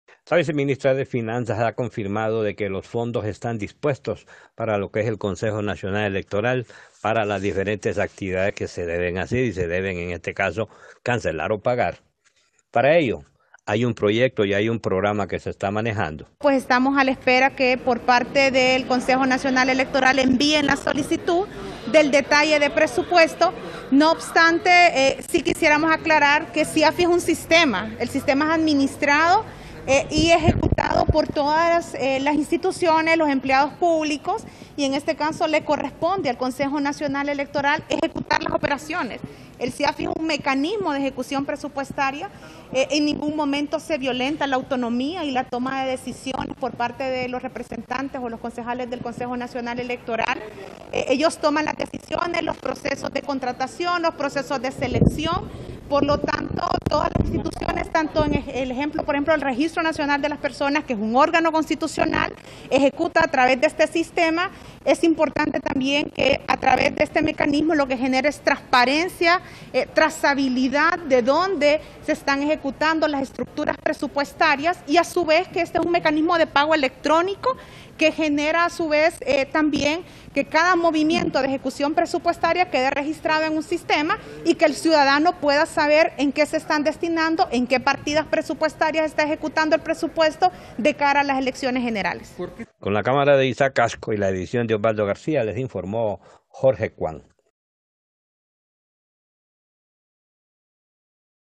La viceministra de Finanzas ha confirmado de que los fondos están dispuestos para lo que es el Consejo Nacional Electoral, para las diferentes actividades que se deben hacer y se deben, en este caso, cancelar o pagar. Para ello, hay un proyecto y hay un programa que se está manejando. Pues estamos a la espera que por parte del Consejo Nacional Electoral envíen la solicitud del detalle de presupuesto. No obstante, sí quisiéramos aclarar que CIAFI es un sistema, el sistema es administrado y ejecutado por todas las instituciones, los empleados públicos, y en este caso le corresponde al Consejo Nacional Electoral ejecutar las operaciones. El CIAFI es un mecanismo de ejecución presupuestaria, en ningún momento se violenta la autonomía y la toma de decisiones por parte de los representantes o los concejales del Consejo Nacional Electoral. Ellos toman las decisiones, los procesos de contratación, los procesos de selección. Por lo tanto, todas las instituciones, tanto en el ejemplo, por ejemplo, el Registro Nacional de las Personas, que es un órgano constitucional, ejecuta a través de este sistema. Es importante también que a través de este mecanismo lo que genera es transparencia, trazabilidad de dónde se están ejecutando las estructuras presupuestarias, y a su vez que este es un mecanismo de pago electrónico que genera a su vez también que cada movimiento de ejecución presupuestaria quede registrado en un sistema y que el ciudadano pueda saber en qué se están destinando, en qué partidas presupuestarias está ejecutando el presupuesto de cara a las elecciones generales. Con la cámara de Isaac Casco y la edición de Osvaldo García, les informó Jorge Cuán.